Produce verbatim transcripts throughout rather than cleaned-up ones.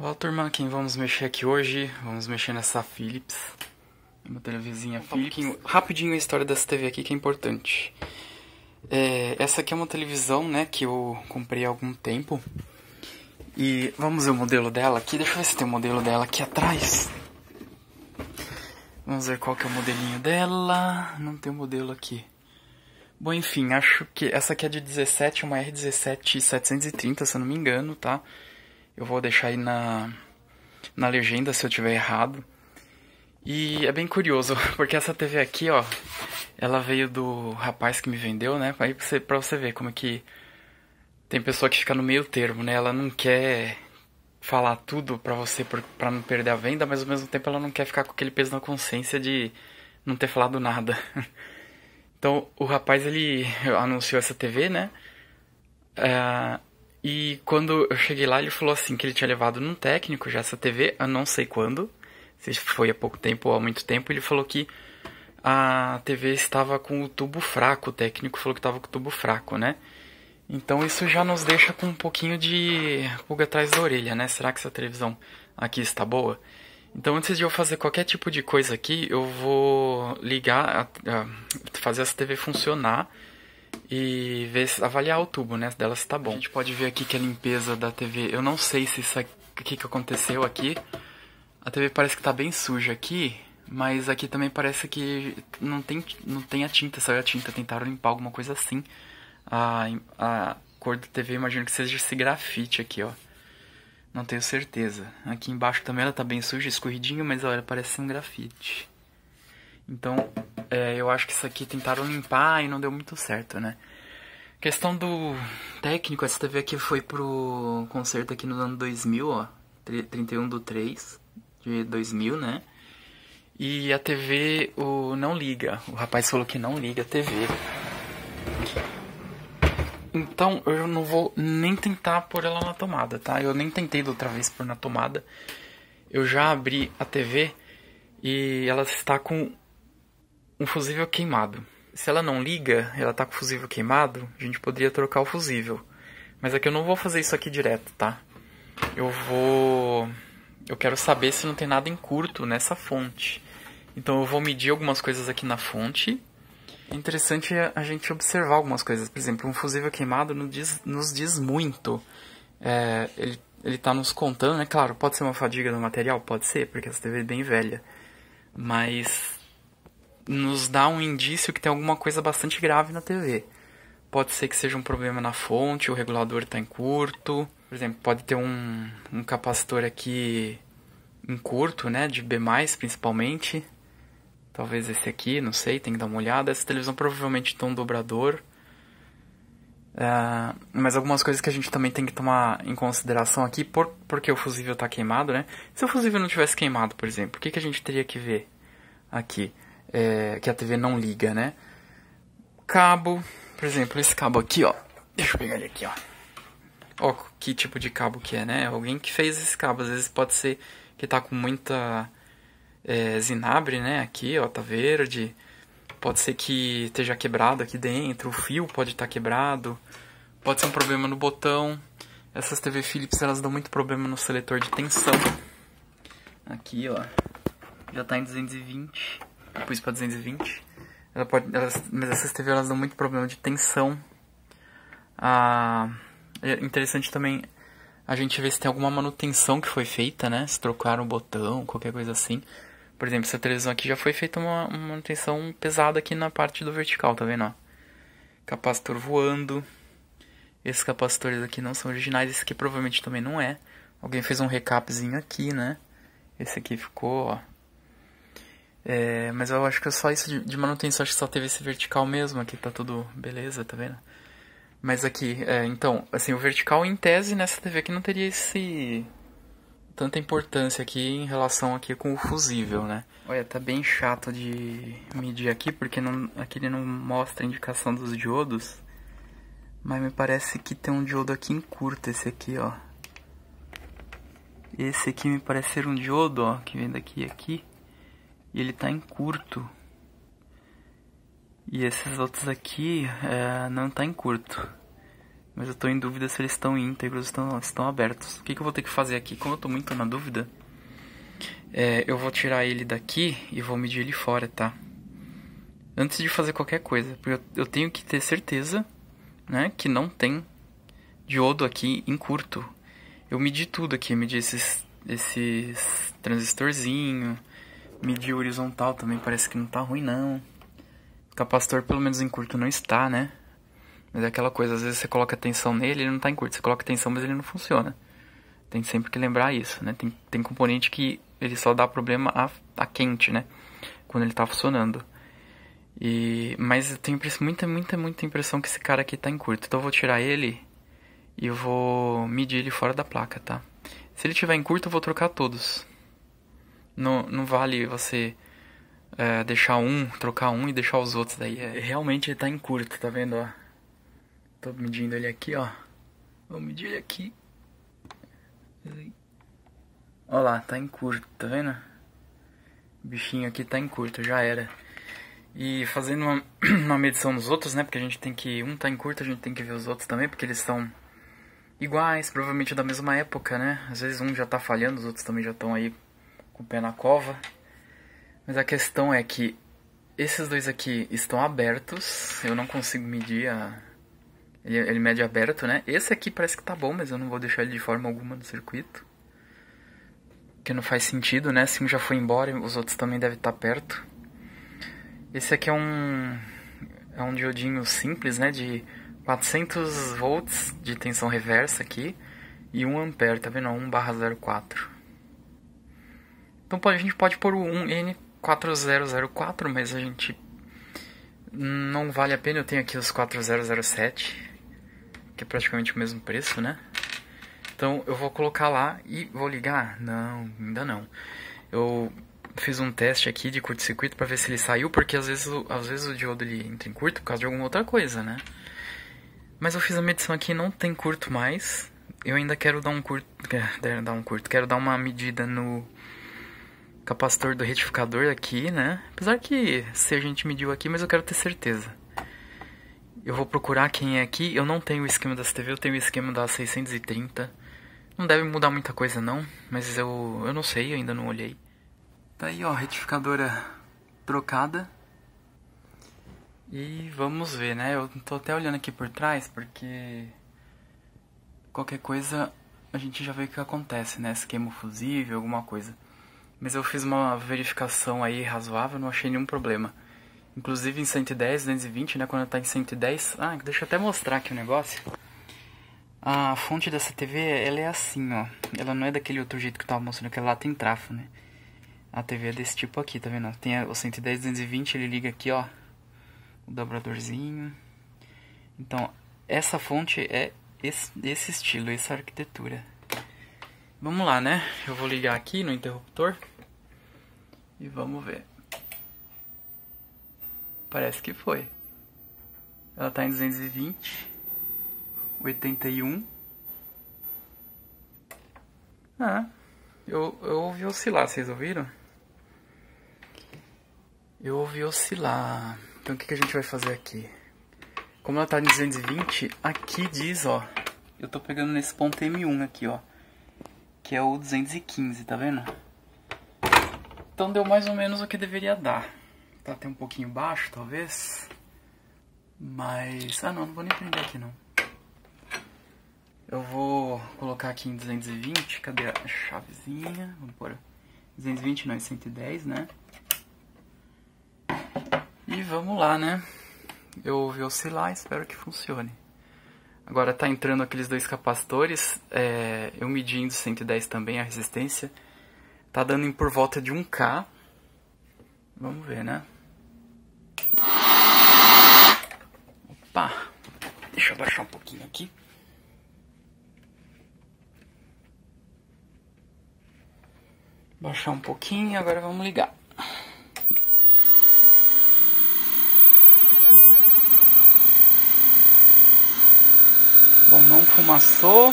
Olá turma, quem vamos mexer aqui hoje? Vamos mexer nessa Philips, uma televisinha Philips. Um rapidinho a história dessa T V aqui que é importante. É, essa aqui é uma televisão, né, que eu comprei há algum tempo. E vamos ver o modelo dela aqui, deixa eu ver se tem o modelo dela aqui atrás. Vamos ver qual que é o modelinho dela, não tem o modelo aqui. Bom, enfim, acho que essa aqui é de dezessete, uma R dezessete setecentos e trinta, se eu não me engano, tá? Eu vou deixar aí na, na legenda se eu tiver errado. E é bem curioso, porque essa T V aqui, ó, ela veio do rapaz que me vendeu, né? Aí pra você, pra você ver como é que tem pessoa que fica no meio termo, né? Ela não quer falar tudo pra você por, pra não perder a venda, mas ao mesmo tempo ela não quer ficar com aquele peso na consciência de não ter falado nada. Então, o rapaz, ele anunciou essa T V, né? É... E quando eu cheguei lá, ele falou assim que ele tinha levado num técnico já essa T V, eu não sei quando, se foi há pouco tempo ou há muito tempo. Ele falou que a T V estava com o tubo fraco, o técnico falou que estava com o tubo fraco, né? Então isso já nos deixa com um pouquinho de pulga atrás da orelha, né? Será que essa televisão aqui está boa? Então antes de eu fazer qualquer tipo de coisa aqui, eu vou ligar, a, a, fazer essa T V funcionar e ver, avaliar o tubo, né, dela se tá bom. A gente pode ver aqui que a limpeza da T V, eu não sei se isso aqui que aconteceu aqui. A T V parece que tá bem suja aqui, mas aqui também parece que não tem, não tem a tinta, saiu a tinta, tentaram limpar alguma coisa assim. A, a cor da T V, imagino que seja esse grafite aqui, ó. Não tenho certeza. Aqui embaixo também ela tá bem suja, escorridinha, mas olha, parece um grafite. Então, é, eu acho que isso aqui tentaram limpar e não deu muito certo, né? Questão do técnico, essa T V aqui foi pro concerto aqui no ano dois mil, ó. trinta e um do três de dois mil, né? E a T V o, não liga. O rapaz falou que não liga a T V. Então, eu não vou nem tentar pôr ela na tomada, tá? Eu nem tentei da outra vez pôr na tomada. Eu já abri a T V e ela está com um fusível queimado. Se ela não liga, ela tá com o fusível queimado, a gente poderia trocar o fusível. Mas aqui eu não vou fazer isso aqui direto, tá? Eu vou... Eu quero saber se não tem nada em curto nessa fonte. Então eu vou medir algumas coisas aqui na fonte. É interessante a gente observar algumas coisas. Por exemplo, um fusível queimado nos diz, nos diz muito. É, ele, ele tá nos contando, né? Claro, pode ser uma fadiga no material? Pode ser, porque essa T V é bem velha. Mas nos dá um indício que tem alguma coisa bastante grave na T V. Pode ser que seja um problema na fonte, o regulador está em curto. Por exemplo, pode ter um, um capacitor aqui em curto, né? De B mais, principalmente. Talvez esse aqui, não sei, tem que dar uma olhada. Essa televisão provavelmente tem um dobrador. Uh, mas algumas coisas que a gente também tem que tomar em consideração aqui, por, porque o fusível está queimado, né? Se o fusível não tivesse queimado, por exemplo, o que, que a gente teria que ver aqui? É, que a T V não liga, né? Cabo, por exemplo, esse cabo aqui, ó. Deixa eu pegar ele aqui, ó. Ó, que tipo de cabo que é, né? Alguém que fez esse cabo. Às vezes pode ser que tá com muita é, zinabre, né? Aqui, ó, tá verde. Pode ser que esteja quebrado aqui dentro. O fio pode estar quebrado. Pode ser um problema no botão. Essas T V Philips, elas dão muito problema no seletor de tensão. Aqui, ó. Já tá em duzentos e vinte. Eu pus para duzentos e vinte. Ela pode, elas, mas essas T V elas dão muito problema de tensão. Ah, é interessante também a gente ver se tem alguma manutenção que foi feita, né? Se trocaram o botão, qualquer coisa assim. Por exemplo, essa televisão aqui já foi feita uma, uma manutenção pesada aqui na parte do vertical, tá vendo? Ó? Capacitor voando. Esses capacitores aqui não são originais, esse aqui provavelmente também não é. Alguém fez um recapzinho aqui, né? Esse aqui ficou, ó. É, mas eu acho que é só isso de, de manutenção, acho que só teve esse vertical mesmo, aqui tá tudo beleza, tá vendo? Mas aqui, é, então, assim, o vertical em tese nessa T V aqui não teria esse tanta importância aqui em relação aqui com o fusível, né? Olha, tá bem chato de medir aqui, porque não, aqui ele não mostra a indicação dos diodos, mas me parece que tem um diodo aqui em curto, esse aqui, ó. Esse aqui me parece ser um diodo, ó, que vem daqui e aqui. E ele tá em curto. E esses outros aqui é, não tá em curto. Mas eu tô em dúvida se eles estão íntegros, estão, estão abertos. O que, que eu vou ter que fazer aqui? Como eu tô muito na dúvida, é, eu vou tirar ele daqui e vou medir ele fora, tá? Antes de fazer qualquer coisa. Porque eu, eu tenho que ter certeza, né, que não tem diodo aqui em curto. Eu medi tudo aqui, medi esses, esses transistorzinhos, medi o horizontal também, parece que não tá ruim não. O capacitor pelo menos em curto não está, né? Mas é aquela coisa, às vezes você coloca tensão nele, ele não tá em curto. Você coloca tensão, mas ele não funciona. Tem sempre que lembrar isso, né? Tem, tem componente que ele só dá problema a, a quente, né? Quando ele tá funcionando. E, mas eu tenho muita, muita, muita impressão que esse cara aqui tá em curto. Então eu vou tirar ele e eu vou medir ele fora da placa, tá? Se ele tiver em curto, eu vou trocar todos. Não, não vale você é, deixar um, trocar um e deixar os outros daí. É, realmente ele tá em curto, tá vendo, ó? Tô medindo ele aqui, ó. Vou medir ele aqui. Olha lá, tá em curto, tá vendo? O bichinho aqui tá em curto, já era. E fazendo uma, uma medição nos outros, né? Porque a gente tem que... Um tá em curto, a gente tem que ver os outros também, porque eles são iguais, provavelmente da mesma época, né? Às vezes um já tá falhando, os outros também já estão aí com o pé na cova. Mas a questão é que esses dois aqui estão abertos. Eu não consigo medir a... Ele, ele mede aberto, né? Esse aqui parece que tá bom, mas eu não vou deixar ele de forma alguma no circuito. Porque não faz sentido, né? Se um já foi embora, os outros também devem estar perto. Esse aqui é um... É um diodinho simples, né? De quatrocentos volts de tensão reversa aqui. E um ampere, tá vendo? um barra zero quatro. Então a gente pode pôr o um N quatro zero zero quatro, mas a gente... Não vale a pena. Eu tenho aqui os quatro zero zero sete, que é praticamente o mesmo preço, né? Então eu vou colocar lá e vou ligar. Não, ainda não. Eu fiz um teste aqui de curto-circuito para ver se ele saiu, porque às vezes, às vezes o diodo ele entra em curto por causa de alguma outra coisa, né? Mas eu fiz a medição aqui e não tem curto mais. Eu ainda quero dar um curto, quero dar um curto, quero dar uma medida no capacitor do retificador aqui, né? Apesar que se a gente mediu aqui, mas eu quero ter certeza. Eu vou procurar quem é aqui. Eu não tenho o esquema da C T V, eu tenho o esquema da seiscentos e trinta. Não deve mudar muita coisa não, mas eu, eu não sei, eu ainda não olhei. Tá aí, ó, retificadora trocada. E vamos ver, né? Eu tô até olhando aqui por trás, porque qualquer coisa a gente já vê o que acontece, né? Esquema fusível, alguma coisa. Mas eu fiz uma verificação aí razoável, não achei nenhum problema. Inclusive em cento e dez, duzentos e vinte, né? Quando tá em cento e dez... Ah, deixa eu até mostrar aqui o negócio. A fonte dessa T V, ela é assim, ó. Ela não é daquele outro jeito que eu tava mostrando, que lá tem trafo, né? A T V é desse tipo aqui, tá vendo? Tem o cento e dez, duzentos e vinte, ele liga aqui, ó. O dobradorzinho. Então, essa fonte é esse, esse estilo, essa arquitetura. Vamos lá, né? Eu vou ligar aqui no interruptor. E vamos ver. Parece que foi. Ela tá em duzentos e vinte. oitenta e um. Ah, eu, eu ouvi oscilar, vocês ouviram? Eu ouvi oscilar. Então o que, que a gente vai fazer aqui? Como ela tá em duzentos e vinte, aqui diz, ó. Eu tô pegando nesse ponto M um aqui, ó. Que é o duzentos e quinze, tá vendo? Então deu mais ou menos o que deveria dar. Tá até um pouquinho baixo, talvez. Mas... Ah, não, não vou nem prender aqui, não. Eu vou colocar aqui em duzentos e vinte. Cadê a chavezinha? Vamos pôr duzentos e vinte, não, é cento e dez, né? E vamos lá, né? Eu ouvi oscilar, espero que funcione. Agora tá entrando aqueles dois capacitores. É, eu medindo cento e dez também a resistência. Tá dando em por volta de um K. Vamos ver, né? Opa! Deixa eu baixar um pouquinho aqui. Baixar um pouquinho, agora vamos ligar. Bom, não fumaçou.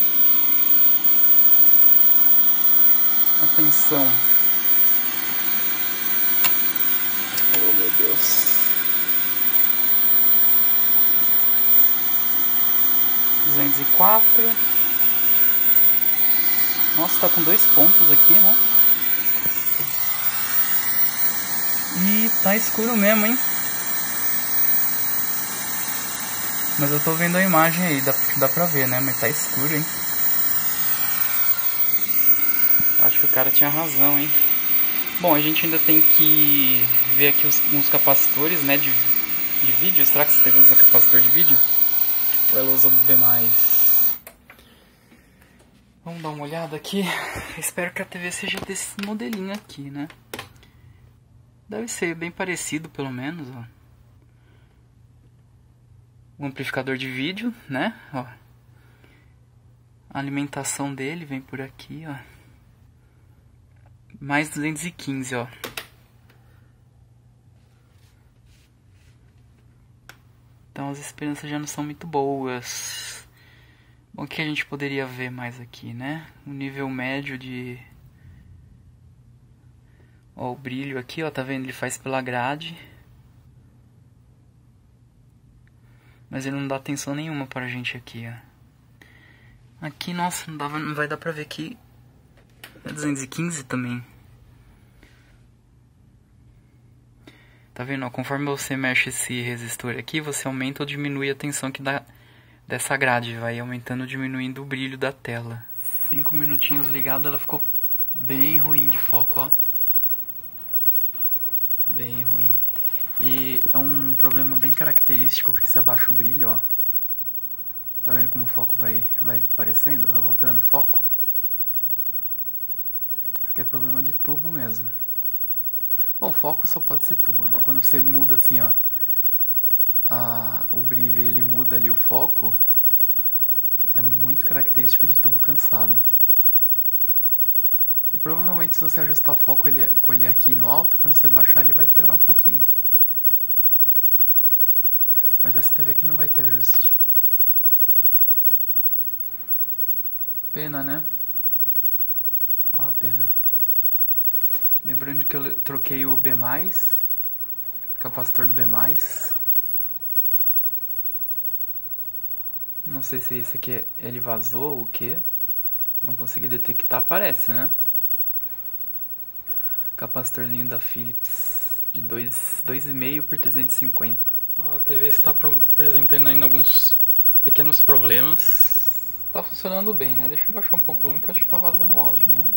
Atenção. Oh, meu Deus. duzentos e quatro. Nossa, tá com dois pontos aqui, né? E tá escuro mesmo, hein? Mas eu tô vendo a imagem aí, dá, dá pra ver, né? Mas tá escuro, hein? Acho que o cara tinha razão, hein? Bom, a gente ainda tem que ver aqui os, uns capacitores, né? De, de vídeo. Será que você tem que usar capacitor de vídeo? Ou ela usa B mais? Vamos dar uma olhada aqui. Espero que a T V seja desse modelinho aqui, né? Deve ser bem parecido, pelo menos, ó. O amplificador de vídeo, né? Ó. A alimentação dele vem por aqui, ó. Mais duzentos e quinze, ó. Então as esperanças já não são muito boas. Bom, o que a gente poderia ver mais aqui, né? O nível médio de... Ó, o brilho aqui, ó, tá vendo? Ele faz pela grade. Mas ele não dá atenção nenhuma pra gente aqui, ó. Aqui, nossa, não, dava, não vai dar pra ver aqui. É duzentos e quinze também. Tá vendo, ó? Conforme você mexe esse resistor aqui, você aumenta ou diminui a tensão que dá dessa grade. Vai aumentando ou diminuindo o brilho da tela. Cinco minutinhos ligado, ela ficou bem ruim de foco, ó. Bem ruim. E é um problema bem característico, porque se abaixa o brilho, ó. Tá vendo como o foco vai, vai aparecendo? Vai voltando o foco? Isso aqui é problema de tubo mesmo. Bom, foco só pode ser tubo, né? Quando você muda assim, ó, a, o brilho e ele muda ali o foco, é muito característico de tubo cansado. E provavelmente se você ajustar o foco ele, com ele aqui no alto, quando você baixar ele vai piorar um pouquinho. Mas essa T V aqui não vai ter ajuste. Pena, né? Ó a pena. Lembrando que eu troquei o B mais, capacitor do B mais. Não sei se esse aqui ele vazou ou o que. Não consegui detectar, parece, né? Capacitorzinho da Philips de dois vírgula cinco por trezentos e cinquenta. Ó, a T V está apresentando ainda alguns pequenos problemas. Tá funcionando bem, né? Deixa eu baixar um pouco o volume que eu acho que tá vazando o áudio, né?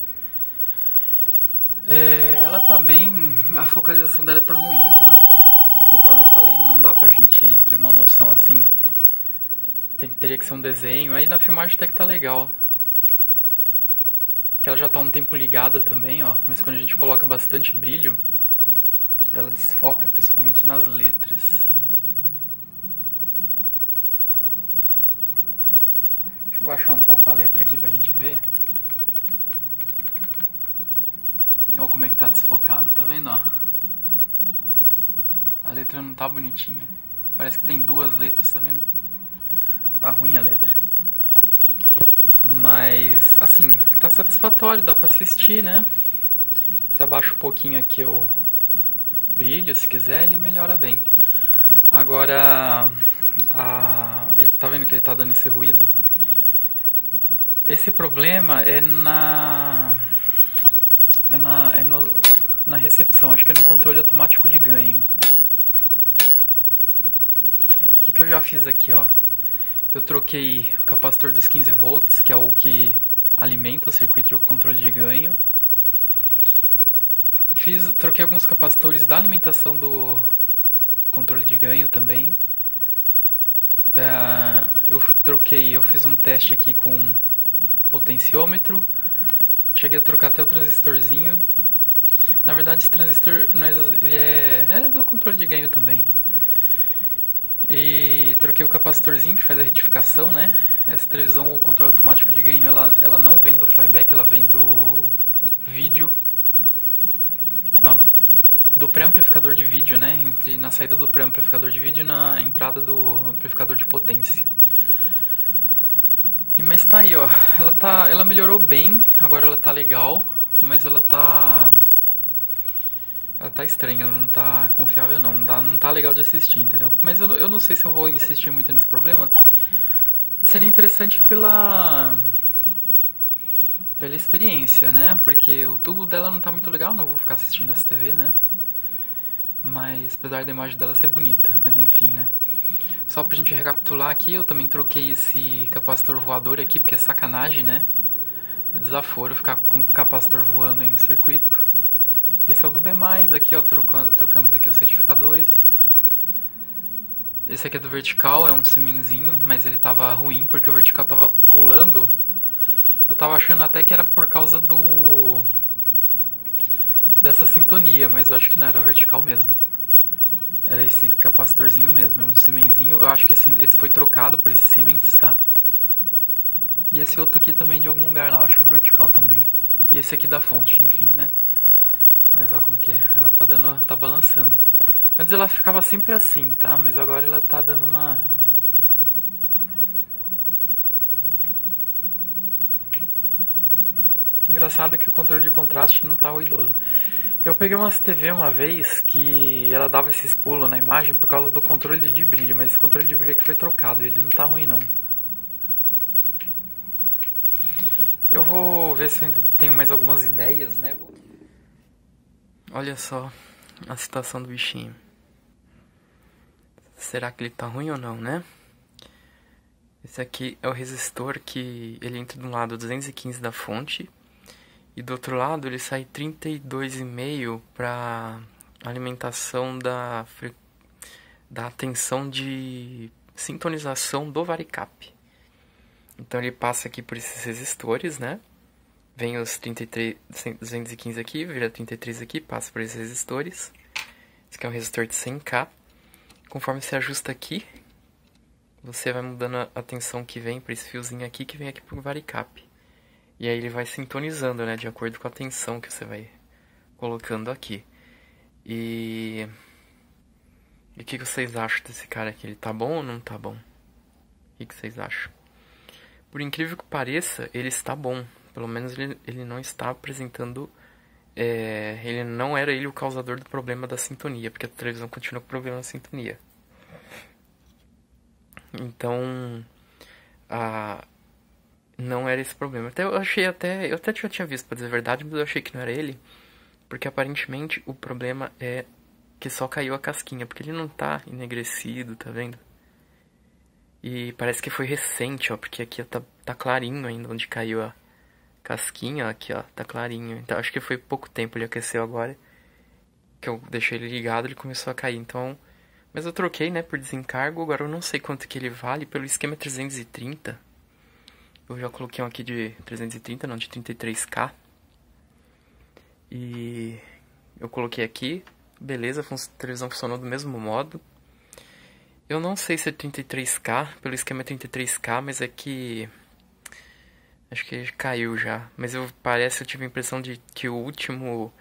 É, ela tá bem... A focalização dela tá ruim, tá? E conforme eu falei, não dá pra gente ter uma noção assim. Tem, teria que ser um desenho. Aí na filmagem até que tá legal. Que ela já tá um tempo ligada também, ó. Mas quando a gente coloca bastante brilho, ela desfoca, principalmente nas letras. Deixa eu baixar um pouco a letra aqui pra gente ver. Olha como é que tá desfocado, tá vendo, ó? A letra não tá bonitinha. Parece que tem duas letras, tá vendo? Tá ruim a letra. Mas, assim, tá satisfatório, dá pra assistir, né? Se abaixa um pouquinho aqui o brilho, se quiser, ele melhora bem. Agora, a... ele tá vendo que ele tá dando esse ruído? Esse problema é na... É na, é no, na recepção, acho que é no controle automático de ganho. O que que eu já fiz aqui, ó? Eu troquei o capacitor dos quinze volts, que é o que alimenta o circuito de controle de ganho. Fiz, troquei alguns capacitores da alimentação do controle de ganho também. É, eu troquei, eu fiz um teste aqui com potenciômetro. Cheguei a trocar até o transistorzinho. Na verdade esse transistor não é, ele é, é do controle de ganho também. E troquei o capacitorzinho que faz a retificação, né? Essa televisão, o controle automático de ganho, ela, ela não vem do flyback, ela vem do vídeo. Da, do pré-amplificador de vídeo, né? Entre, na saída do pré-amplificador de vídeo e na entrada do amplificador de potência. E, mas tá aí, ó. Ela, tá, ela melhorou bem, agora ela tá legal, mas ela tá... Ela tá estranha, ela não tá confiável, não. Não, dá, não tá legal de assistir, entendeu? Mas eu, eu não sei se eu vou insistir muito nesse problema. Seria interessante pela pela experiência, né? Porque o tubo dela não tá muito legal, não vou ficar assistindo essa T V, né? Mas apesar da imagem dela ser bonita, mas enfim, né? Só pra gente recapitular aqui, eu também troquei esse capacitor voador aqui, porque é sacanagem, né? É desaforo ficar com o capacitor voando aí no circuito. Esse é o do B mais, aqui ó, troca, trocamos aqui os retificadores. Esse aqui é do vertical, é um Siemensinho, mas ele tava ruim porque o vertical tava pulando. Eu tava achando até que era por causa do... dessa sintonia, mas eu acho que não, era vertical mesmo. Era esse capacitorzinho mesmo, é um Siemensinho. Eu acho que esse, esse foi trocado por esse Siemens, tá? E esse outro aqui também de algum lugar lá, eu acho que é do vertical também. E esse aqui da fonte, enfim, né? Mas ó como é que é, ela tá dando, tá balançando. Antes ela ficava sempre assim, tá? Mas agora ela tá dando uma... Engraçado que o controle de contraste não tá ruidoso. Eu peguei umas T V uma vez que ela dava esses pulos na imagem por causa do controle de brilho, mas esse controle de brilho aqui foi trocado, ele não tá ruim não. Eu vou ver se eu ainda tenho mais algumas ideias, né? Olha só a situação do bichinho. Será que ele tá ruim ou não, né? Esse aqui é o resistor que ele entra do lado duzentos e quinze da fonte. E do outro lado ele sai trinta e dois vírgula cinco para alimentação da, da tensão de sintonização do varicap. Então ele passa aqui por esses resistores, né? Vem os trinta e três, duzentos e quinze aqui, vira trinta e três aqui, passa por esses resistores. Esse aqui é um resistor de cem K. Conforme você ajusta aqui, você vai mudando a tensão que vem para esse fiozinho aqui, que vem aqui pro varicap. E aí ele vai sintonizando, né, de acordo com a tensão que você vai colocando aqui. E... E o que vocês acham desse cara aqui? Ele tá bom ou não tá bom? O que vocês acham? Por incrível que pareça, ele está bom. Pelo menos ele, ele não está apresentando... É, ele não era ele o causador do problema da sintonia, porque a televisão continua com o problema da sintonia. Então... A... Não era esse problema. Até eu achei até. Eu até já tinha visto, pra dizer a verdade, mas eu achei que não era ele. Porque aparentemente o problema é que só caiu a casquinha. Porque ele não tá enegrecido, tá vendo? E parece que foi recente, ó. Porque aqui tá, tá clarinho ainda onde caiu a casquinha, ó. Aqui, ó. Tá clarinho. Então acho que foi pouco tempo, ele aqueceu agora. Que eu deixei ele ligado, ele começou a cair. Então. Mas eu troquei, né, por desencargo. Agora eu não sei quanto que ele vale. Pelo esquema trezentos e trinta. Eu já coloquei um aqui de trezentos e trinta, não, de trinta e três K. E eu coloquei aqui, beleza, a televisão funcionou do mesmo modo. Eu não sei se é trinta e três K, pelo esquema é trinta e três K, mas é que... Acho que caiu já. Mas eu parece, eu tive a impressão de que o último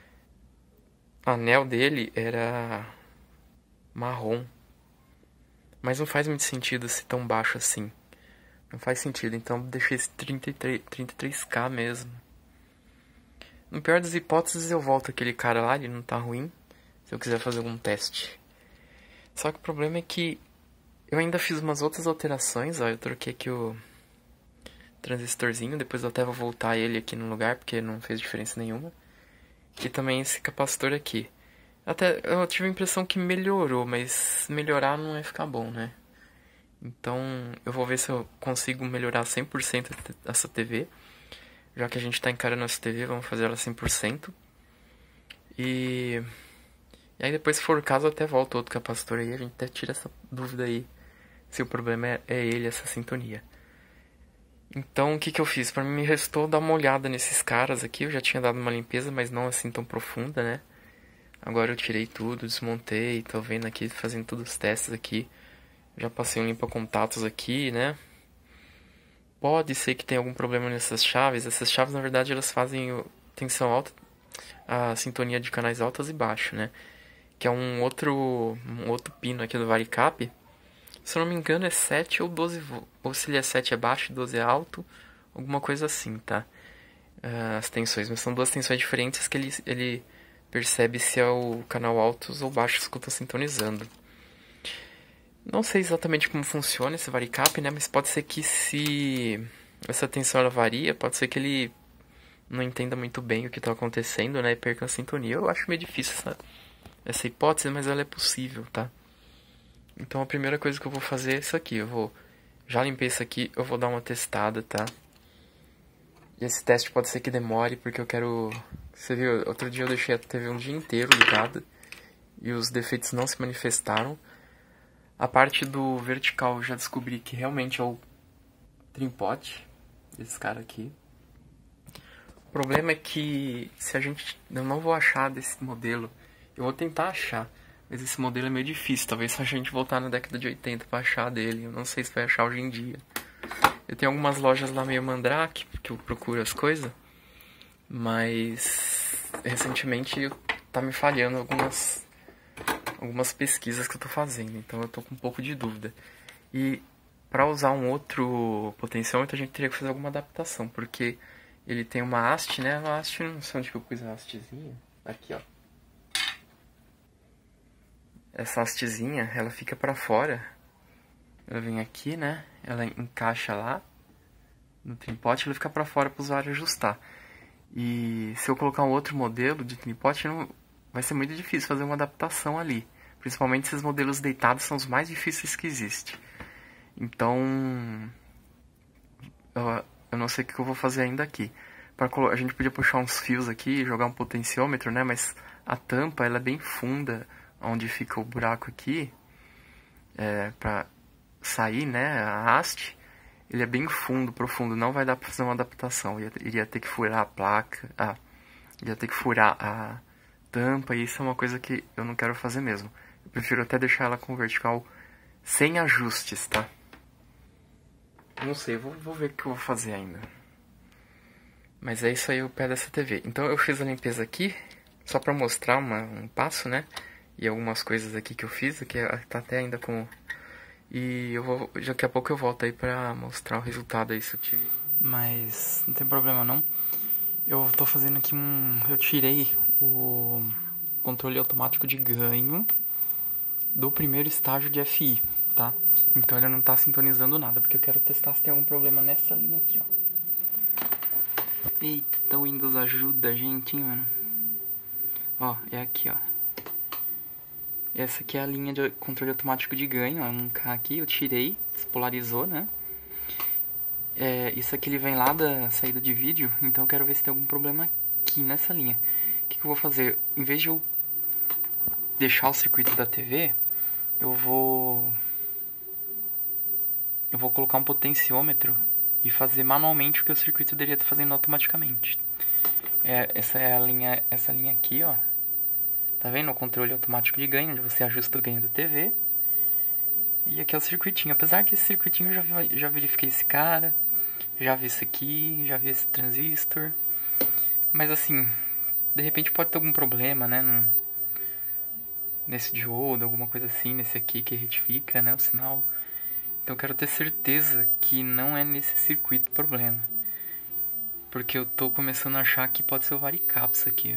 anel dele era marrom. Mas não faz muito sentido ser tão baixo assim. Não faz sentido, então deixei esse trinta e três, trinta e três K mesmo. No pior das hipóteses eu volto aquele cara lá, ele não tá ruim. Se eu quiser fazer algum teste. Só que o problema é que eu ainda fiz umas outras alterações, ó. Eu troquei aqui o transistorzinho, depois eu até vou voltar ele aqui no lugar, porque não fez diferença nenhuma. E também esse capacitor aqui. Até eu tive a impressão que melhorou, mas melhorar não é ficar bom, né? Então, eu vou ver se eu consigo melhorar cem por cento essa T V. Já que a gente está encarando essa T V, vamos fazer ela cem por cento. E... E aí depois, se for o caso, eu até volto outro capacitor aí. A gente até tira essa dúvida aí. Se o problema é, é ele, essa sintonia. Então, o que que eu fiz? Pra mim, me restou dar uma olhada nesses caras aqui. Eu já tinha dado uma limpeza, mas não assim tão profunda, né? Agora eu tirei tudo, desmontei. Tô vendo aqui, fazendo todos os testes aqui. Já passei um limpa-contatos aqui, né? Pode ser que tenha algum problema nessas chaves. Essas chaves, na verdade, elas fazem tensão alta, a sintonia de canais altos e baixos, né? Que é um outro, um outro pino aqui do varicap. Se eu não me engano é sete ou doze volts. Ou se ele é sete é baixo e doze é alto. Alguma coisa assim, tá? Uh, as tensões. Mas são duas tensões diferentes que ele, ele percebe se é o canal altos ou baixos que eu tô sintonizando. Não sei exatamente como funciona esse varicap, né? Mas pode ser que se essa tensão ela varia, pode ser que ele não entenda muito bem o que está acontecendo, né? E perca a sintonia. Eu acho meio difícil essa, essa hipótese, mas ela é possível, tá? Então a primeira coisa que eu vou fazer é isso aqui. Eu vou... Já limpei isso aqui, eu vou dar uma testada, tá? E esse teste pode ser que demore, porque eu quero... Você viu, outro dia eu deixei a T V um dia inteiro ligada e os defeitos não se manifestaram. A parte do vertical eu já descobri que realmente é o trimpote, esse cara aqui. O problema é que se a gente... Eu não vou achar desse modelo. Eu vou tentar achar, mas esse modelo é meio difícil. Talvez se a gente voltar na década de oitenta pra achar dele. Eu não sei se vai achar hoje em dia. Eu tenho algumas lojas lá meio mandrake, porque eu procuro as coisas. Mas recentemente tá me falhando algumas... algumas pesquisas que eu tô fazendo, então eu tô com um pouco de dúvida. E para usar um outro potenciômetro a gente teria que fazer alguma adaptação, porque ele tem uma haste, né? A haste, não sei onde que eu pus a hastezinha. Aqui, ó. Essa hastezinha, ela fica para fora. Ela vem aqui, né? Ela encaixa lá no tripote, ela fica para fora para o usuário ajustar. E se eu colocar um outro modelo de tripote, não... vai ser muito difícil fazer uma adaptação ali. Principalmente esses modelos deitados são os mais difíceis que existem. Então, eu, eu não sei o que eu vou fazer ainda aqui. Pra, a gente podia puxar uns fios aqui e jogar um potenciômetro, né? Mas a tampa, ela é bem funda, onde fica o buraco aqui, é, pra sair, né? A haste, ele é bem fundo, profundo. Não vai dar pra fazer uma adaptação. Iria, iria ter que furar a placa, ah, iria ter que furar a tampa, e isso é uma coisa que eu não quero fazer mesmo. Eu prefiro até deixar ela com vertical sem ajustes, tá? Não sei, vou, vou ver o que eu vou fazer ainda. Mas é isso aí o pé dessa T V. Então eu fiz a limpeza aqui, só pra mostrar uma, um passo, né? E algumas coisas aqui que eu fiz, que tá até ainda com... E eu vou, daqui a pouco eu volto aí pra mostrar o resultado aí se eu tive. Mas não tem problema não. Eu tô fazendo aqui um... Eu tirei o controle automático de ganho do primeiro estágio de F I, tá? Então ele não tá sintonizando nada, porque eu quero testar se tem algum problema nessa linha aqui, ó. Eita, o Windows ajuda a gente, hein, mano. Ó, é aqui, ó. Essa aqui é a linha de controle automático de ganho, ó, um K aqui, eu tirei, despolarizou, né? É, isso aqui ele vem lá da saída de vídeo, então eu quero ver se tem algum problema aqui nessa linha. O que, que eu vou fazer? Em vez de eu deixar o circuito da T V, eu vou... Eu vou colocar um potenciômetro e fazer manualmente o que o circuito deveria estar fazendo automaticamente. É, essa é a linha, essa linha aqui, ó. Tá vendo? O controle automático de ganho, onde você ajusta o ganho da T V. E aqui é o circuitinho. Apesar que esse circuitinho eu já, já verifiquei esse cara, já vi isso aqui, já vi esse transistor. Mas assim, de repente pode ter algum problema, né? Num, nesse diodo, alguma coisa assim, nesse aqui que retifica, né, o sinal. Então eu quero ter certeza que não é nesse circuito o problema. Porque eu tô começando a achar que pode ser o varicap isso aqui.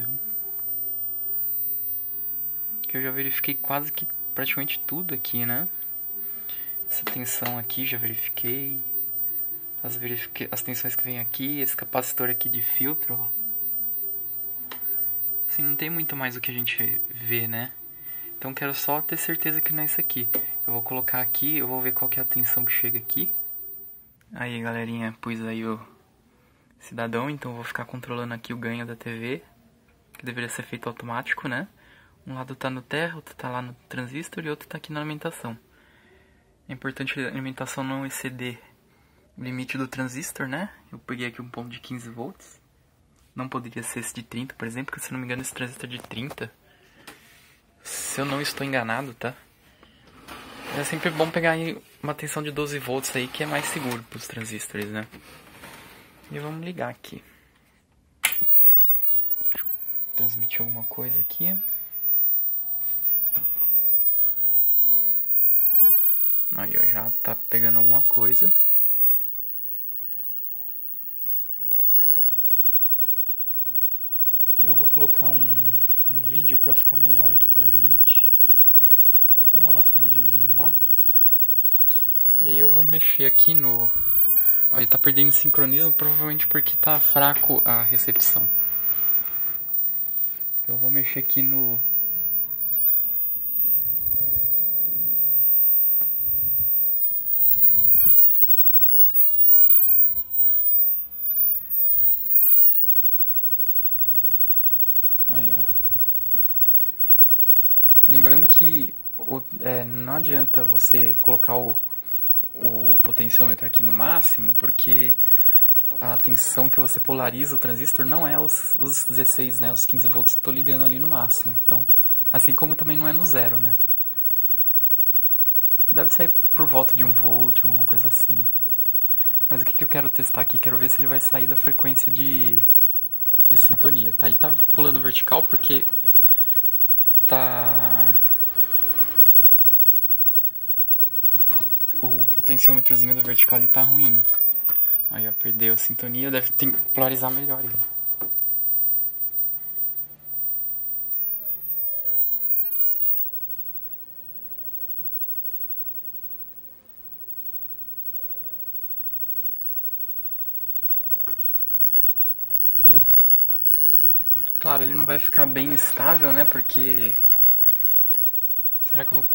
Que eu já verifiquei quase que praticamente tudo aqui, né? Essa tensão aqui já verifiquei. As, verifiquei, as tensões que vem aqui, esse capacitor aqui de filtro, ó. Assim, não tem muito mais o que a gente vê, né? Então quero só ter certeza que não é isso aqui. Eu vou colocar aqui, eu vou ver qual que é a tensão que chega aqui. Aí, galerinha, pus aí o cidadão, então eu vou ficar controlando aqui o ganho da T V, que deveria ser feito automático, né? Um lado tá no terra, outro tá lá no transistor e outro tá aqui na alimentação. É importante a alimentação não exceder o limite do transistor, né? Eu peguei aqui um ponto de quinze volts. Não poderia ser esse de trinta, por exemplo, porque se não me engano esse transistor é de trinta. Se eu não estou enganado, tá? É sempre bom pegar aí uma tensão de doze volts aí, que é mais seguro para os transistores, né? E vamos ligar aqui. Deixa eu transmitir alguma coisa aqui. Aí, ó, já tá pegando alguma coisa. Eu vou colocar um, um vídeo pra ficar melhor aqui pra gente. Vou pegar o nosso videozinho lá. E aí eu vou mexer aqui no... Ó, ele tá perdendo sincronismo, provavelmente porque tá fraco a recepção. Eu vou mexer aqui no... Aí, ó. Lembrando que o, é, não adianta você colocar o, o potenciômetro aqui no máximo, porque a tensão que você polariza o transistor não é os, os dezesseis, né? Os quinze volts que estou ligando ali no máximo. Então, assim como também não é no zero, né? Deve sair por volta de um volt, alguma coisa assim. Mas o que, que eu quero testar aqui? Quero ver se ele vai sair da frequência de, de sintonia, tá? Ele tá pulando vertical porque tá... O potenciômetrozinho do vertical ali tá ruim. Aí, ó, perdeu a sintonia, deve ter que polarizar melhor ele. Claro, ele não vai ficar bem estável, né? Porque... Será que eu vou...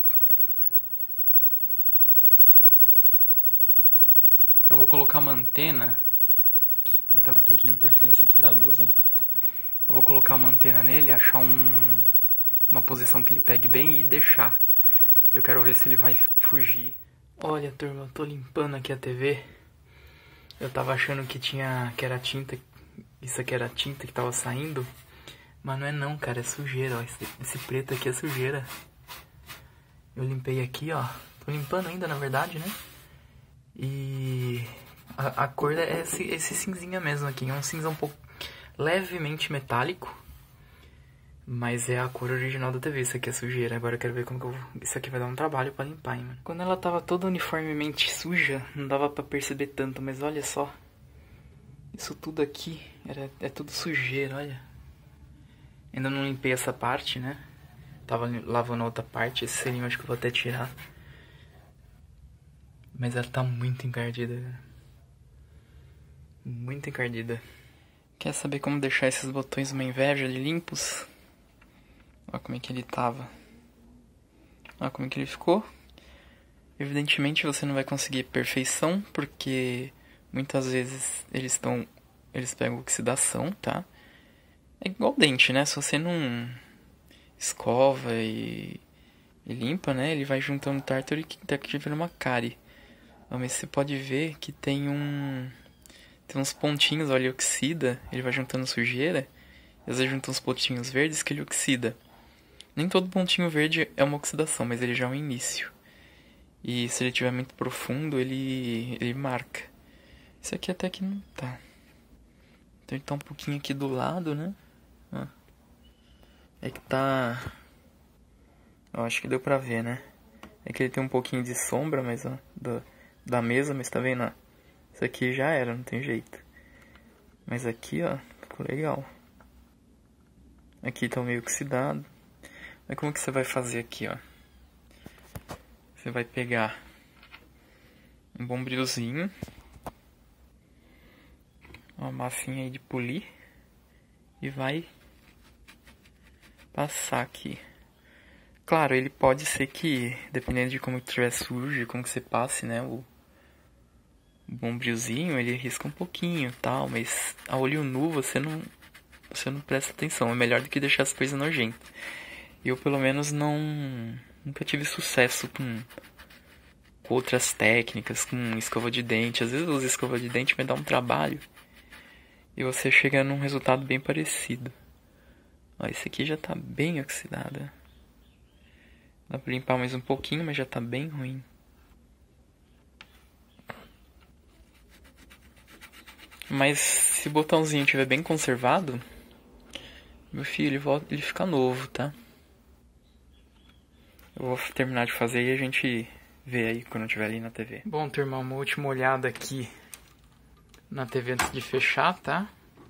Eu vou colocar uma antena. Ele tá com um pouquinho de interferência aqui da luz, ó. Eu vou colocar uma antena nele, achar um... uma posição que ele pegue bem e deixar. Eu quero ver se ele vai fugir. Olha, turma, eu tô limpando aqui a T V. Eu tava achando que tinha... que era tinta... Isso aqui era tinta que tava saindo. Mas não é não, cara, é sujeira, ó. Esse, esse preto aqui é sujeira. Eu limpei aqui, ó. Tô limpando ainda, na verdade, né? E... A, a cor é esse, esse cinzinha mesmo aqui. É um cinza um pouco levemente metálico. Mas é a cor original da T V. Isso aqui é sujeira. Agora eu quero ver como que eu vou... Isso aqui vai dar um trabalho pra limpar, hein, mano. Quando ela tava toda uniformemente suja, não dava pra perceber tanto. Mas olha só. Isso tudo aqui era, é tudo sujeira, olha. Ainda não limpei essa parte, né? Tava lavando a outra parte. Esse selinho acho que eu vou até tirar. Mas ela tá muito encardida. Muito encardida. Quer saber como deixar esses botões uma inveja de limpos? Olha como é que ele tava. Olha como é que ele ficou. Evidentemente você não vai conseguir perfeição, porque muitas vezes eles estão... Eles pegam oxidação, tá? É igual dente, né? Se você não escova e, e limpa, né? Ele vai juntando tártaro e até que vira uma cárie. Mas você pode ver que tem um... Tem uns pontinhos, olha, ele oxida. Ele vai juntando sujeira. E às vezes junta uns pontinhos verdes que ele oxida. Nem todo pontinho verde é uma oxidação, mas ele já é um início. E se ele estiver muito profundo, ele, ele marca. Isso aqui até que não tá. Então ele tá um pouquinho aqui do lado, né? Ó. É que tá... Eu acho que deu pra ver, né? É que ele tem um pouquinho de sombra, mas ó, do, da mesa, mas tá vendo? Ó? Isso aqui já era, não tem jeito. Mas aqui, ó, ficou legal. Aqui tá meio oxidado. Mas como que você vai fazer aqui, ó? Você vai pegar um bombrilzinho, uma massinha aí de polir e vai passar aqui. Claro, ele pode ser que, dependendo de como estiver sujo, como que você passe, né, o bombrilzinho, ele risca um pouquinho, tal, mas a olho nu você não, você não presta atenção. É melhor do que deixar as coisas nojentas. Eu, pelo menos, não nunca tive sucesso com outras técnicas, com escova de dente. Às vezes eu uso escova de dente, mas dá um trabalho. E você chega num resultado bem parecido. Ó, esse aqui já tá bem oxidado. Dá pra limpar mais um pouquinho, mas já tá bem ruim. Mas se o botãozinho estiver bem conservado, meu filho, ele, volta, ele fica novo, tá? Eu vou terminar de fazer e a gente vê aí quando eu estiver ali na T V. Bom, turma, uma última olhada aqui na T V antes de fechar, tá?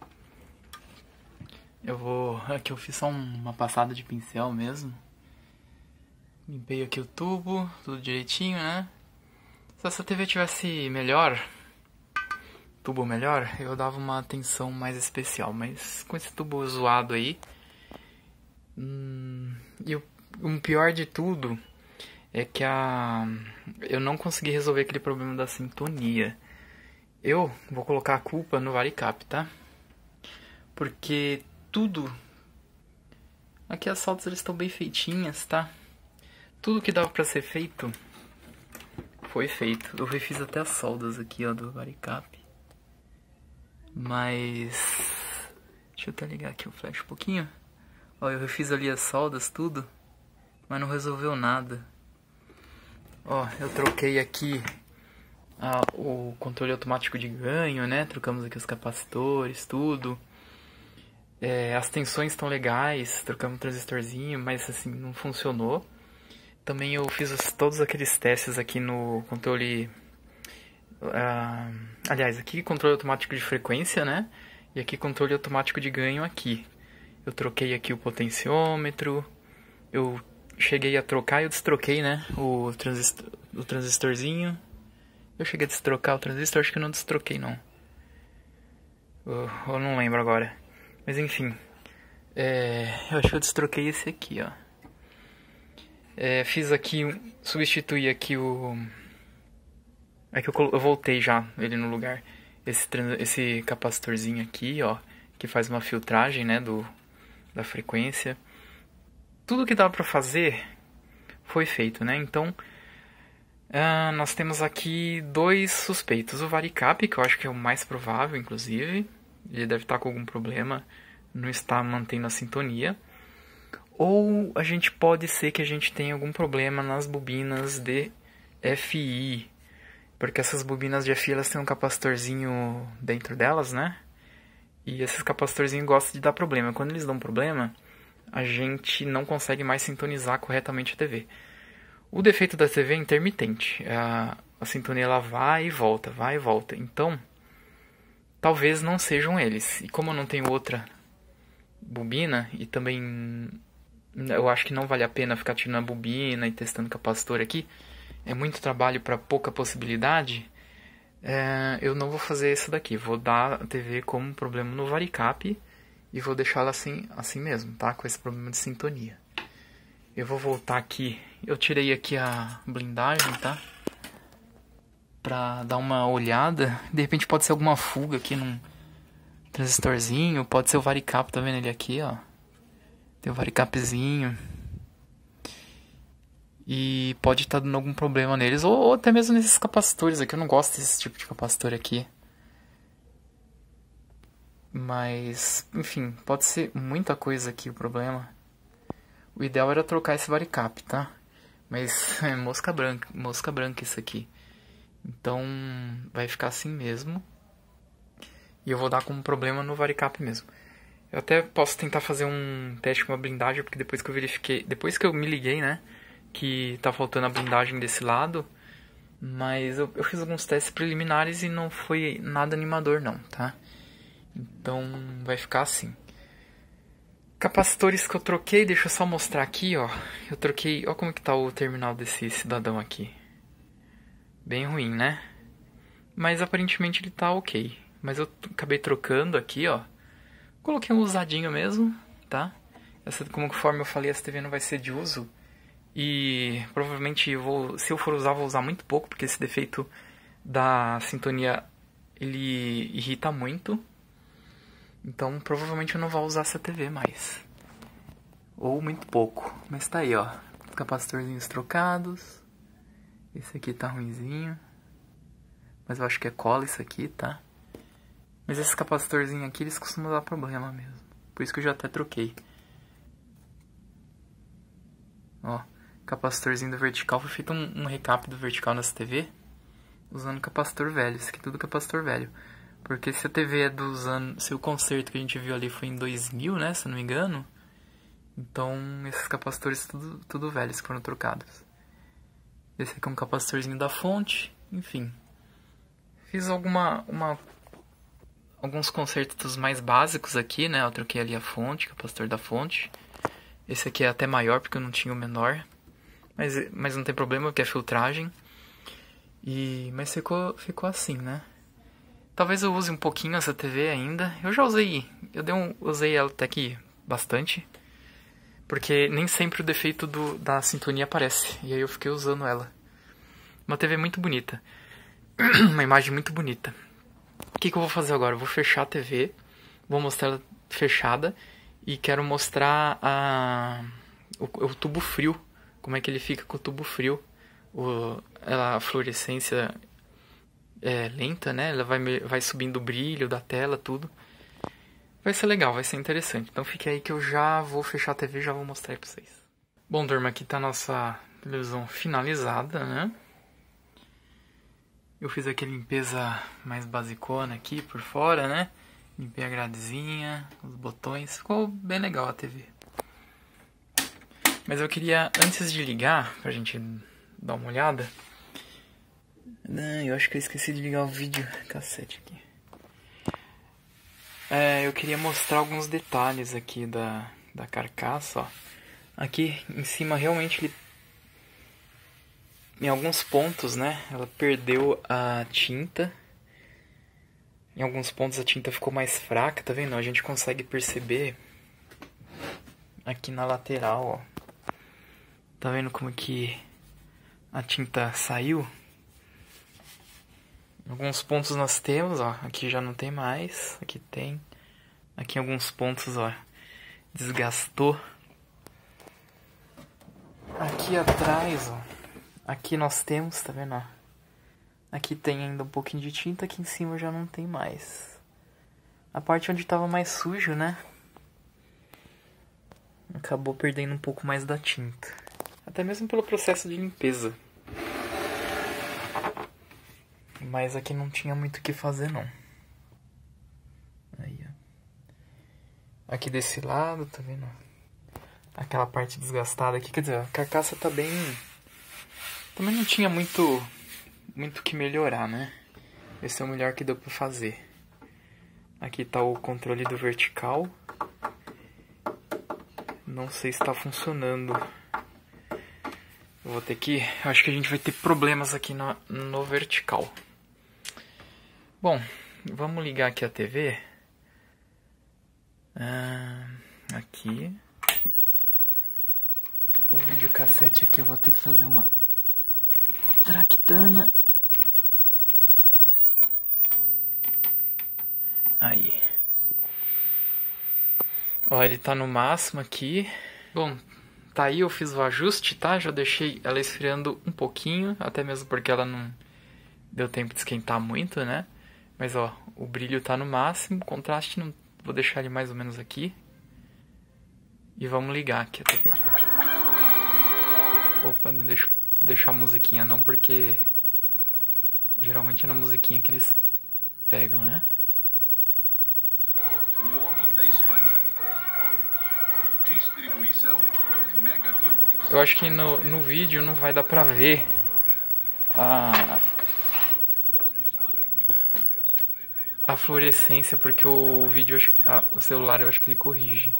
Eu vou... Aqui eu fiz só uma passada de pincel mesmo. Limpei aqui o tubo, tudo direitinho, né? Se essa T V tivesse melhor, tubo melhor, eu dava uma atenção mais especial. Mas com esse tubo zoado aí... Hum, e o, o pior de tudo é que a, eu não consegui resolver aquele problema da sintonia. Eu vou colocar a culpa no Varicap, tá? Porque tudo... Aqui as soldas eles estão bem feitinhas, tá? Tudo que dava pra ser feito foi feito. Eu refiz até as soldas aqui, ó, do Varicap. Mas... Deixa eu até ligar aqui o flash um pouquinho. Ó, eu refiz ali as soldas, tudo. Mas não resolveu nada. Ó, eu troquei aqui ah, o controle automático de ganho, né? Trocamos aqui os capacitores, tudo. É, as tensões estão legais, trocamos um transistorzinho, mas assim, não funcionou. Também eu fiz os, todos aqueles testes aqui no controle... Uh, aliás, aqui controle automático de frequência, né? E aqui controle automático de ganho aqui. Eu troquei aqui o potenciômetro. Eu cheguei a trocar e eu destroquei, né? O, transistor, o transistorzinho. Eu cheguei a destrocar o transistor, acho que eu não destroquei não. Eu, eu não lembro agora. Mas enfim, é, eu acho que eu destroquei esse aqui, ó. É, fiz aqui, substituí aqui o... É que eu, eu voltei já ele no lugar. Esse, esse capacitorzinho aqui, ó, que faz uma filtragem, né, do, da frequência. Tudo que dava pra fazer foi feito, né? Então, uh, nós temos aqui dois suspeitos. O Varicap, que eu acho que é o mais provável, inclusive. Ele deve estar com algum problema, não está mantendo a sintonia. Ou a gente pode ser que a gente tenha algum problema nas bobinas de F I. Porque essas bobinas de F I, elas têm um capacitorzinho dentro delas, né? E esses capacitorzinhos gostam de dar problema. Quando eles dão problema, a gente não consegue mais sintonizar corretamente a T V. O defeito da T V é intermitente. A, a sintonia ela vai e volta, vai e volta. Então... talvez não sejam eles. E como eu não tenho outra bobina, e também eu acho que não vale a pena ficar tirando a bobina e testando capacitor aqui, é muito trabalho para pouca possibilidade, é, eu não vou fazer isso daqui. Vou dar a T V como problema no Varicap e vou deixá-la assim, assim mesmo, tá? Com esse problema de sintonia. Eu vou voltar aqui. Eu tirei aqui a blindagem, tá? Pra dar uma olhada. De repente pode ser alguma fuga aqui num transistorzinho. Pode ser o Varicap, tá vendo ele aqui, ó. Tem o Varicapzinho. E pode estar dando algum problema neles. Ou, ou até mesmo nesses capacitores aqui. Eu não gosto desse tipo de capacitor aqui. Mas, enfim, pode ser muita coisa aqui o problema. O ideal era trocar esse Varicap, tá? Mas é mosca branca, mosca branca isso aqui. Então, vai ficar assim mesmo. E eu vou dar como problema no Varicap mesmo. Eu até posso tentar fazer um teste com uma blindagem, porque depois que eu verifiquei... Depois que eu me liguei, né? Que tá faltando a blindagem desse lado. Mas eu, eu fiz alguns testes preliminares e não foi nada animador não, tá? Então, vai ficar assim. Capacitores que eu troquei, deixa eu só mostrar aqui, ó. Eu troquei... Ó como que tá o terminal desse cidadão aqui. Bem ruim, né? Mas aparentemente ele tá ok. Mas eu acabei trocando aqui, ó. Coloquei um usadinho mesmo, tá? Essa, como conforme eu falei, essa T V não vai ser de uso. E provavelmente eu vou, se eu for usar, vou usar muito pouco, porque esse defeito da sintonia, ele irrita muito. Então provavelmente eu não vou usar essa T V mais. Ou muito pouco. Mas tá aí, ó. Os capacitorzinhos trocados. Esse aqui tá ruinzinho. Mas eu acho que é cola isso aqui, tá? Mas esses capacitorzinhos aqui, eles costumam dar problema mesmo. Por isso que eu já até troquei. Ó, capacitorzinho do vertical. Foi feito um, um recap do vertical nessa T V. Usando capacitor velho. Isso aqui é tudo capacitor velho. Porque se a T V é dos anos... Se o conserto que a gente viu ali foi em dois mil, né? Se eu não me engano. Então, esses capacitores tudo, tudo velhos que foram trocados. Esse aqui é um capacitorzinho da fonte. Enfim. Fiz alguma... Uma, alguns consertos mais básicos aqui, né? Eu troquei ali a fonte, capacitor da fonte. Esse aqui é até maior porque eu não tinha o menor. Mas, mas não tem problema porque é filtragem. E, mas ficou, ficou assim, né? Talvez eu use um pouquinho essa T V ainda. Eu já usei, eu dei um, usei ela até que bastante. Porque nem sempre o defeito do, da sintonia aparece. E aí eu fiquei usando ela. Uma T V muito bonita. Uma imagem muito bonita. O que, que eu vou fazer agora? Eu vou fechar a T V. Vou mostrar ela fechada. E quero mostrar a, o, o tubo frio. Como é que ele fica com o tubo frio. O, ela, a fluorescência é lenta, né? Ela vai, vai subindo o brilho da tela, tudo. Vai ser legal, vai ser interessante. Então fique aí que eu já vou fechar a T V e já vou mostrar aí pra vocês. Bom, turma, aqui tá a nossa televisão finalizada, né? Eu fiz aqui a limpeza mais basicona aqui por fora, né? Limpei a gradezinha, os botões. Ficou bem legal a T V. Mas eu queria, antes de ligar, pra gente dar uma olhada... Não, eu acho que eu esqueci de ligar o vídeo cassete aqui. É, eu queria mostrar alguns detalhes aqui da, da carcaça, ó. Aqui em cima realmente ele... Em alguns pontos, né, ela perdeu a tinta. Em alguns pontos a tinta ficou mais fraca, tá vendo? A gente consegue perceber aqui na lateral, ó. Tá vendo como que a tinta saiu? Alguns pontos nós temos, ó, aqui já não tem mais, aqui tem. Aqui em alguns pontos, ó, desgastou. Aqui atrás, ó, aqui nós temos, tá vendo, ó? Aqui tem ainda um pouquinho de tinta, aqui em cima já não tem mais. A parte onde tava mais sujo, né? Acabou perdendo um pouco mais da tinta. Até mesmo pelo processo de limpeza. Mas aqui não tinha muito o que fazer, não. Aí, ó. Aqui desse lado, tá vendo? Aquela parte desgastada aqui, quer dizer, a carcaça tá bem... Também não tinha muito muito que melhorar, né? Esse é o melhor que deu pra fazer. Aqui tá o controle do vertical. Não sei se tá funcionando. Eu vou ter que... Acho que a gente vai ter problemas aqui no, no vertical. Bom, vamos ligar aqui a T V. Ah, aqui. O videocassete aqui eu vou ter que fazer uma tractana. Aí. Ó, ele tá no máximo aqui. Bom, tá aí, eu fiz o ajuste, tá? Já deixei ela esfriando um pouquinho, até mesmo porque ela não deu tempo de esquentar muito, né? Mas ó, o brilho tá no máximo, o contraste não... Vou deixar ele mais ou menos aqui. E vamos ligar aqui a T V. Opa, não deixo deixar a musiquinha não, porque geralmente é na musiquinha que eles pegam, né? O Homem da Espanha. Distribuição Mega Filmes. Eu acho que no, no vídeo não vai dar pra ver a... a fluorescência, porque o vídeo, ah, o celular eu acho que ele corrige.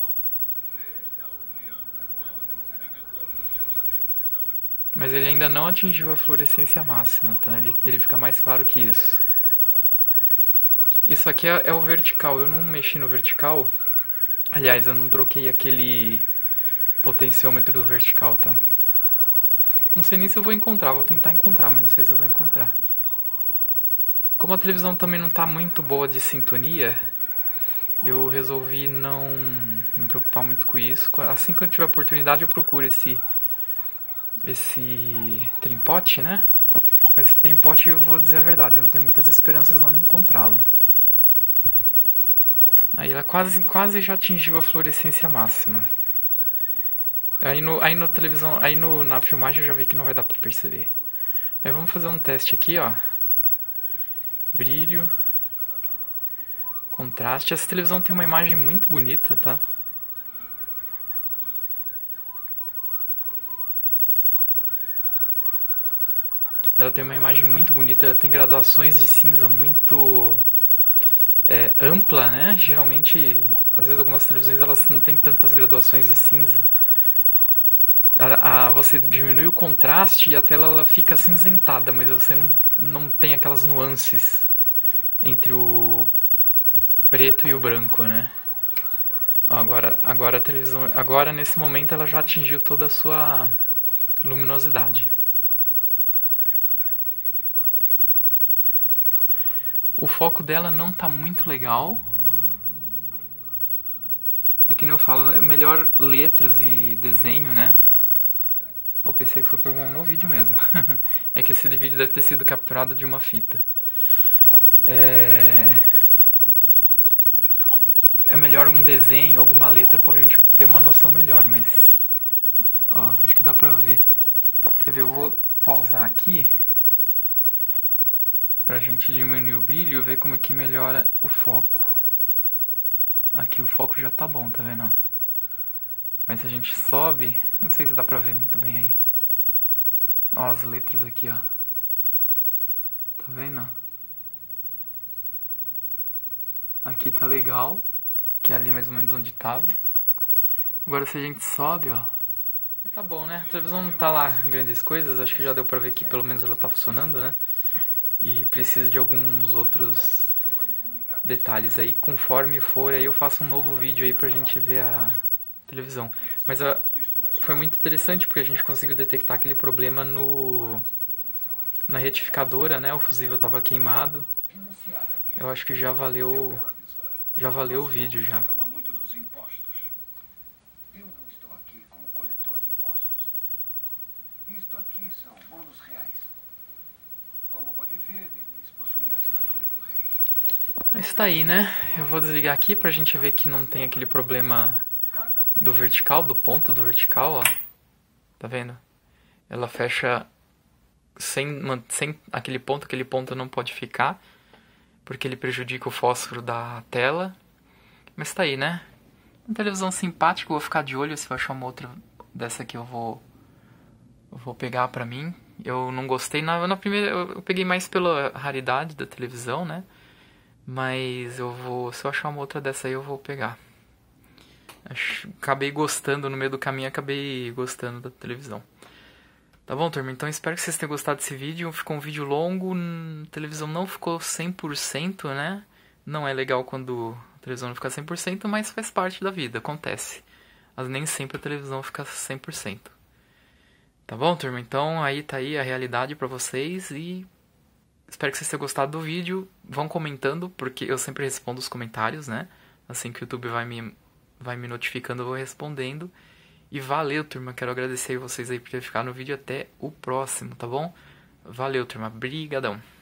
Mas ele ainda não atingiu a fluorescência máxima, tá? Ele, ele fica mais claro que isso. Isso aqui é, é o vertical, eu não mexi no vertical. Aliás, eu não troquei aquele potenciômetro do vertical, tá? Não sei nem se eu vou encontrar, vou tentar encontrar, mas não sei se eu vou encontrar. Como a televisão também não tá muito boa de sintonia, eu resolvi não me preocupar muito com isso. Assim que eu tiver oportunidade eu procuro esse esse trimpote, né? Mas esse trimpote, eu vou dizer a verdade, eu não tenho muitas esperanças não de encontrá-lo. Aí ela quase, quase já atingiu a fluorescência máxima. Aí no, aí no televisão, aí no, na filmagem eu já vi que não vai dar pra perceber. Mas vamos fazer um teste aqui, ó. Brilho. Contraste. Essa televisão tem uma imagem muito bonita, tá? Ela tem uma imagem muito bonita, ela tem graduações de cinza muito é, ampla, né? Geralmente, às vezes algumas televisões elas não tem tantas graduações de cinza. A, a, você diminui o contraste e a tela ela fica acinzentada, mas você não, não tem aquelas nuances entre o preto e o branco, né? Ó, agora, agora a televisão, agora nesse momento ela já atingiu toda a sua luminosidade. O foco dela não tá muito legal. É que nem eu falo, é melhor letras e desenho, né? Eu pensei que foi problema no vídeo mesmo. É que esse vídeo deve ter sido capturado de uma fita. É... É melhor um desenho, alguma letra pra gente ter uma noção melhor, mas... Ó, acho que dá pra ver. Quer ver? Eu vou pausar aqui pra gente diminuir o brilho e ver como é que melhora o foco. Aqui o foco já tá bom, tá vendo? Mas se a gente sobe, não sei se dá pra ver muito bem aí. Ó as letras aqui, ó. Tá vendo? Aqui tá legal, que é ali mais ou menos onde tava. Agora se a gente sobe, ó. Tá bom, né? A televisão não tá lá grandes coisas, acho que já deu pra ver que pelo menos ela tá funcionando, né? E precisa de alguns outros detalhes aí. Conforme for, aí eu faço um novo vídeo aí pra gente ver a televisão. Mas a, foi muito interessante porque a gente conseguiu detectar aquele problema no na retificadora, né? O fusível tava queimado. Eu acho que já valeu já valeu o vídeo já. Eu não estou aqui como coletor de impostos. Isto aqui são bônus reais. Como pode ver, eles possuem a assinatura do rei. Mas tá aí, né? Eu vou desligar aqui pra gente ver que não tem aquele problema do vertical, do ponto do vertical, ó. Tá vendo? Ela fecha sem, sem aquele ponto, aquele ponto não pode ficar, porque ele prejudica o fósforo da tela. Mas tá aí, né? Uma televisão simpática, eu vou ficar de olho se eu achar uma outra dessa aqui eu vou eu vou pegar pra mim. Eu não gostei na, na primeira, eu, eu peguei mais pela raridade da televisão, né? Mas eu vou, se eu achar uma outra dessa aí eu vou pegar. Acho, acabei gostando no meio do caminho, acabei gostando da televisão. Tá bom, turma? Então espero que vocês tenham gostado desse vídeo. Ficou um vídeo longo, a televisão não ficou cem por cento, né? Não é legal quando a televisão não fica cem por cento, mas faz parte da vida, acontece. Mas nem sempre a televisão fica cem por cento. Tá bom, turma? Então aí tá aí a realidade pra vocês e espero que vocês tenham gostado do vídeo. Vão comentando, porque eu sempre respondo os comentários, né? Assim que o YouTube vai me, vai me notificando, eu vou respondendo. E valeu, turma. Quero agradecer vocês aí por ter ficado no vídeo. Até o próximo, tá bom? Valeu, turma. Brigadão.